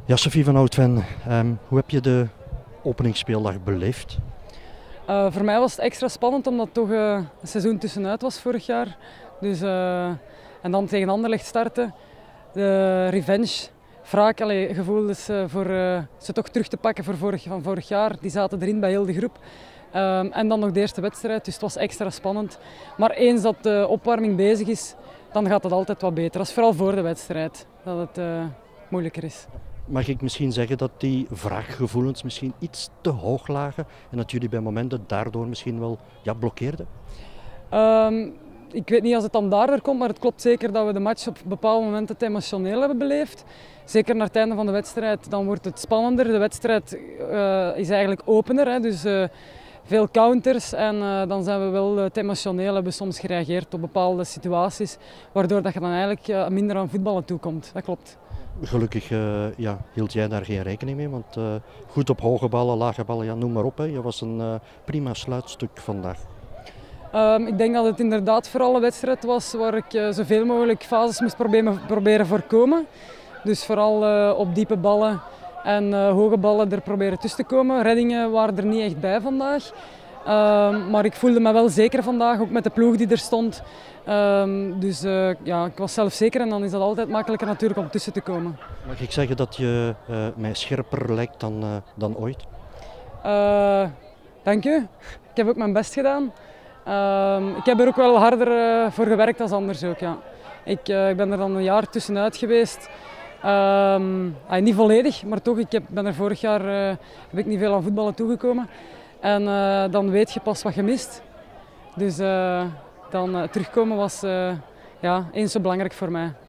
Ja, Sophie van Houtven, hoe heb je de openingsspeeldag beleefd? Voor mij was het extra spannend omdat het toch een seizoen tussenuit was vorig jaar. Dus, en dan tegen Anderlecht starten. De revenge, wraak, gevoel dus, voor ze toch terug te pakken van vorig jaar. Die zaten erin bij heel de groep. En dan nog de eerste wedstrijd, dus het was extra spannend. Maar eens dat de opwarming bezig is, dan gaat het altijd wat beter. Dat is vooral voor de wedstrijd dat het moeilijker is. Mag ik misschien zeggen dat die wraakgevoelens misschien iets te hoog lagen en dat jullie bij momenten daardoor misschien wel blokkeerden? Ehm, ik weet niet als het dan daardoor komt, maar het klopt zeker dat we de match op bepaalde momenten te emotioneel hebben beleefd. Zeker naar het einde van de wedstrijd, dan wordt het spannender. De wedstrijd is eigenlijk opener, hè, dus veel counters en dan zijn we wel te emotioneel, hebben we soms gereageerd op bepaalde situaties, waardoor dat je dan eigenlijk minder aan voetballen toekomt. Dat klopt. Gelukkig hield jij daar geen rekening mee, want goed op hoge ballen, lage ballen, ja, noem maar op. Hè. Je was een prima sluitstuk vandaag. Ik denk dat het inderdaad vooral een wedstrijd was waar ik zoveel mogelijk fases moest proberen voorkomen. Dus vooral op diepe ballen en hoge ballen er proberen tussen te komen. Reddingen waren er niet echt bij vandaag. Maar ik voelde me wel zeker vandaag, ook met de ploeg die er stond. Dus ik was zelf zeker en dan is dat altijd makkelijker natuurlijk om tussen te komen. Mag ik zeggen dat je mij scherper lijkt dan ooit? Dank u. Ik heb ook mijn best gedaan. Ik heb er ook wel harder voor gewerkt dan anders ook. Ja. Ik ben er dan een jaar tussenuit geweest. Niet volledig, maar toch. Ben er vorig jaar heb ik niet veel aan voetballen toegekomen. En dan weet je pas wat je mist. Dus dan terugkomen was eens zo belangrijk voor mij.